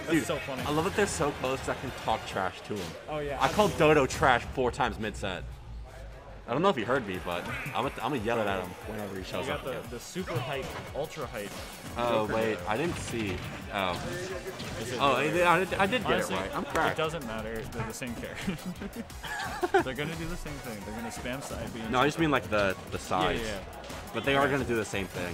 That's so funny. I love that they're so close I can talk trash to him. Oh yeah. I called Dodo trash 4 times mid-set. I don't know if he heard me, but I'm gonna yell it at him whenever he shows You up. got the super hype, ultra hype. Oh Joker wait, there. I didn't see. Oh, Is it oh, really? I did get Honestly, it right. I'm It cracked. doesn't matter. They're the same character. They're gonna do the same thing. They're gonna spam side B. No, I just mean like the yeah, sides. yeah. But they are gonna do the same thing.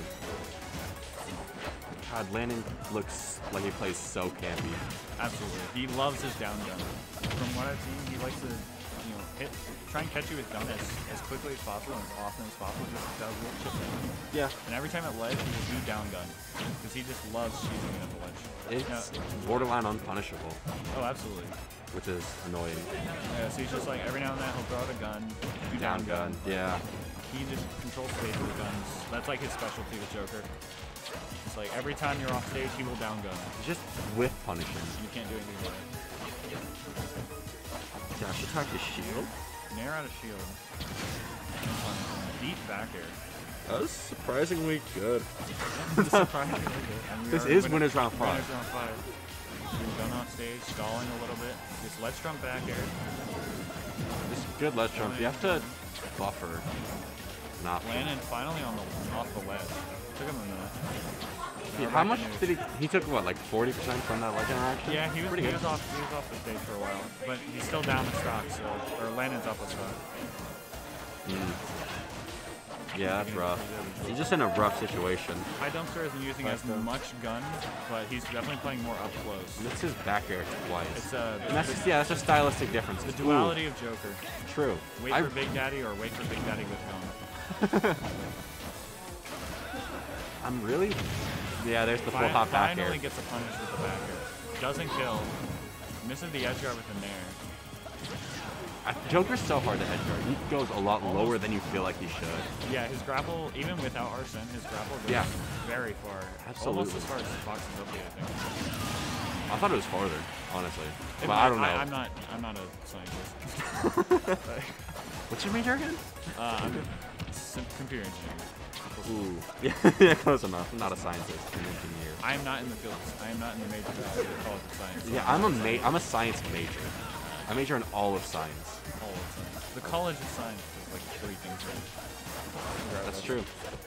God, Landon looks like he plays so campy. Absolutely. He loves his down gun. From what I've seen, he likes to, try and catch you with gun as quickly as possible and as often as possible. Just does a little chip down. Yeah, And every time at ledge, he will do down gun because he just loves shooting it at the ledge. it's borderline unpunishable, Oh, absolutely. which is annoying. Yeah, so he's just like every now and then he'll throw out a gun, do down gun. Yeah. He just controls space with guns. That's like his specialty with Joker. It's like every time you're off stage, he will down gun. Just whiff punishing. You can't do anything about it. Dash attack is shield. Nair out of shield. Deep back air. That was surprisingly good. Surprisingly good. And we This are is winners round 5. Winners round 5. Doing gun off stage, stalling a little bit. Just let's jump back air. This is good ledge jump. You have to buffer. Not. Landon finally on the off the ledge. Took him a minute. Yeah, Now how back much to news. did he took what, like 40% from that ledge interaction? Yeah, he was pretty good. off the stage for a while, but he's still down the stock, so or Landon's up a stock. Yeah, that's rough. He's just in a rough situation. High Dumpster isn't using as much gun, but he's definitely playing more up close. This is back air twice. It's And that's just, yeah, that's a stylistic difference. the duality of Joker. True. Wait for Big Daddy or wait for Big Daddy with gun. I'm really. Yeah, there's the full hop back air. Finally gets a punish with the back air. Doesn't kill. Misses the edge guard with the nair. Joker's so hard to edge guard. He goes a lot lower than you feel like he should. Yeah, his grapple, even without Arsene, his grapple goes very far. Absolutely. Almost as far as Fox's ability, I think. I thought it was farther, honestly. But I don't know. I'm not a scientist. What's your major again? I'm computer engineering. Ooh. Yeah, close enough. I'm not a scientist. I'm an engineer. I am not in the field. I am not in the major of the College of Science. Yeah, I'm a science major. I major in all of science. All of science. The College of Science is like 3 things. Right? That's true.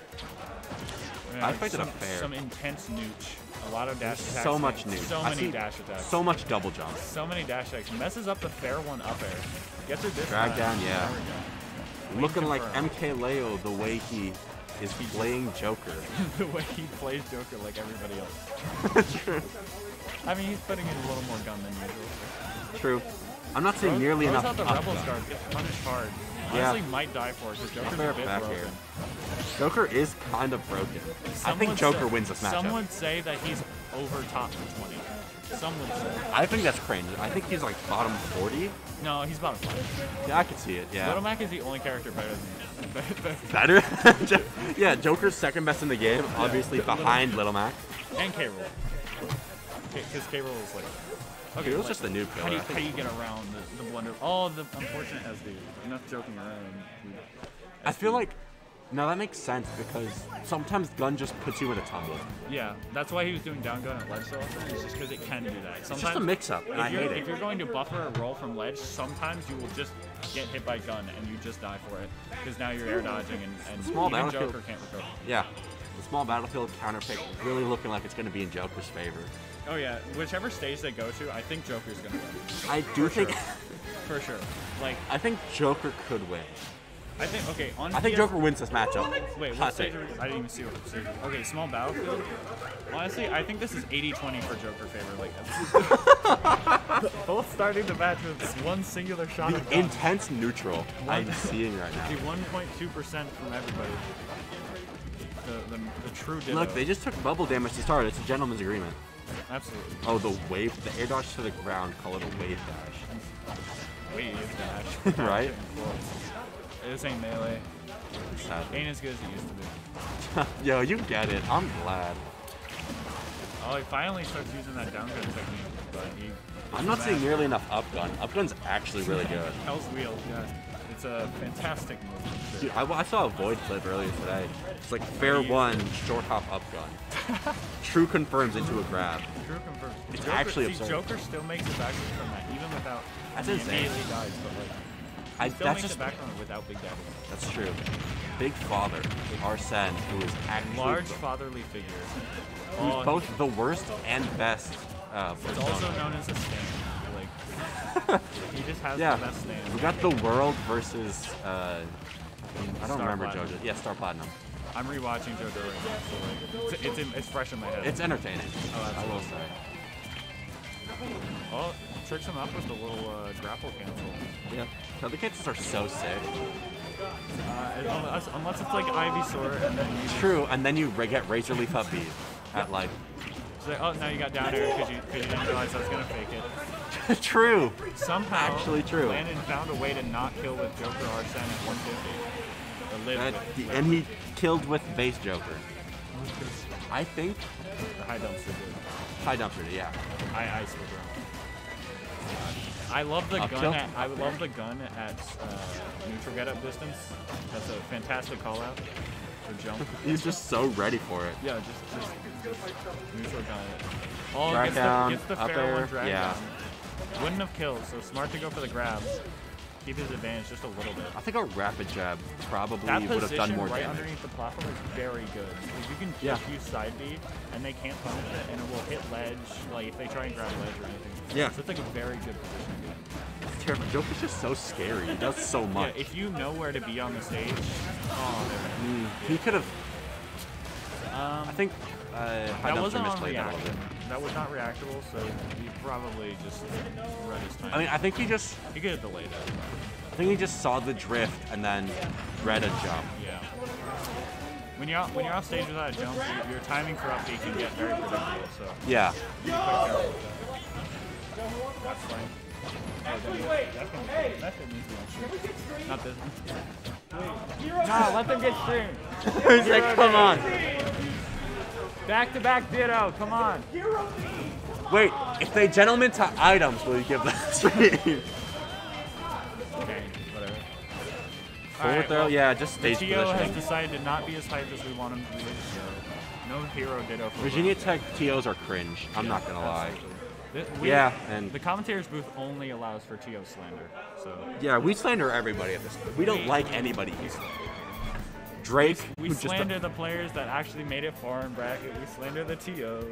Yeah, I expected a fair. Some intense nooch. A lot of dash attacks. So much nooch. So I many see dash attacks. So much double jump. So many dash attacks. Messes up the fair one up air. Gets her this Drag time. down, yeah. There we go. Looking like confirmed. MK Leo the way he is playing Joker. The way he plays Joker like everybody else. True. I mean, he's putting in a little more gun than usual. True. I'm not seeing nearly Throws enough out the up Rebels gun. guard, gets punished hard. Yeah. Honestly, might die for it because Joker's Fair a bit back broken. here. Joker is kind of broken. I think Joker wins this matchup. Some would say that he's over top 20. Some would say. I think that's cringe. I think he's like bottom 40. No, he's about 5. Yeah, I could see it. Yeah. Little Mac is the only character better than him. Better? Yeah, Joker's second best in the game, obviously behind Little Mac. And K-Rool. Because K-Rool is like... Okay, it was just the noob How do killer. you get around the blunder? Oh, the unfortunate SD. Enough joking around. I feel like, no, that makes sense because sometimes gun just puts you in a tumble. Yeah, that's why he was doing down gun at ledge so often. It's just because it can do that. It's just a mix-up, and I hate If it. you're going to buffer a roll from ledge, sometimes you will just get hit by gun and you just die for it because now you're air dodging and Small even battlefield. Joker can't recover. Yeah, the small battlefield counter pick really looking like it's going to be in Joker's favor. Oh yeah, whichever stage they go to, I think Joker's gonna win. I do For think, sure. For sure. Like, I think Joker could win. I think, okay, on I think PS Joker wins this matchup. Wait, Hot what stage take. are we? I didn't even see what stage. Okay, small battlefield. Honestly, I think this is 80-20 for Joker favor. Like, both starting the match with one singular shot of gun. Intense neutral I'm seeing right The now. 1.2% from everybody. The true ditto. Look, they just took bubble damage to start. It's a gentleman's agreement. Absolutely. Oh, the wave, the air dodge to the ground, call it a wave dash. Wait, dash. Right? This ain't melee. Sad. Ain't as good as it used to be. Yo, you get it. I'm glad. Oh, he finally starts using that down gun technique, but he... I'm not seeing nearly enough up gun. Up gun's actually really good. Hell's Wheel, yeah. It's a fantastic move. Dude, I saw a Void clip earlier today. It's like fair one, short hop up gun. True confirms into a grab. True confirms. It's Joker, actually see, absurd. Joker still makes it back from that, even without. That's he insane. immediately dies, but like, he still That's makes just it back from it without Big Daddy. that's true. Big Father, Arsene, who is actually Large fatherly figure. who's Oh, both the worst and best. It's also known as a stand. Like, he just has Yeah, the best stand. we got the World versus I don't Star remember Platinum. JoJo. Yeah, Star Platinum. I'm rewatching JoJo right now, so like, it's fresh in my head. It's entertaining. Oh, I will say. Oh, tricks him up with the little grapple cancel. Yeah. The cancels are so sick. Unless it's like Ivysaur, and then you True, and then you get Razor Leaf up B at like. say, oh, now you got down air because you didn't realize I was gonna fake it. True. Somehow, Actually true. Landon found a way to not kill with Joker Arsene at 150. Or live with. And he killed with base Joker. I think The high dumpster did. high dumpster. Yeah. I switch around. I love the Up gun. tilt? I love the gun at neutral get up distance. That's a fantastic call out for jump. He's just so ready for it. Yeah, just neutral gun it. Oh, Drag down, gets the up fair air, one drag yeah. down. Wouldn't have killed, so smart to go for the grabs. Keep his advantage just a little bit. I think a rapid jab probably That would have position done more right damage. underneath the platform is very good. Because you can Yeah. just use side B, and they can't punish it, and it will hit ledge, like if they try and grab ledge or anything. Yeah. So it's like a very good position. It's terrible. Joker's just so scary. He does so much. Yeah, if you know where to be on the stage, oh, He could have. um, I think high that dumpster wasn't on misplayed that a little reaction. bit. That was not reactable, so he probably just read his time. I mean, I think he just. he could have delayed it. I think he just saw the drift and then read a jump. Yeah. When you're off stage without a jump, your timing for up B can get very predictable. So Yeah. be quite careful with that. That's fine. That needs to be on stream. Not this one. No, let them get streamed. He's like, come on. Back to back ditto. Come on. Wait, if they gentlemen to items, will you give them stream? Okay, whatever. Forward throw? Yeah, just stage Tio has positioning. decided to not be as hyped as we want him to be. So no hero ditto for Virginia Rogue. Tech TOs are cringe. I'm not gonna lie. Yeah, and- the commentators booth only allows for Tio slander. So Yeah, we slander everybody at this point. We don't like anybody here. Drake, we who just slander the players that actually made it far in bracket. We slander the TO.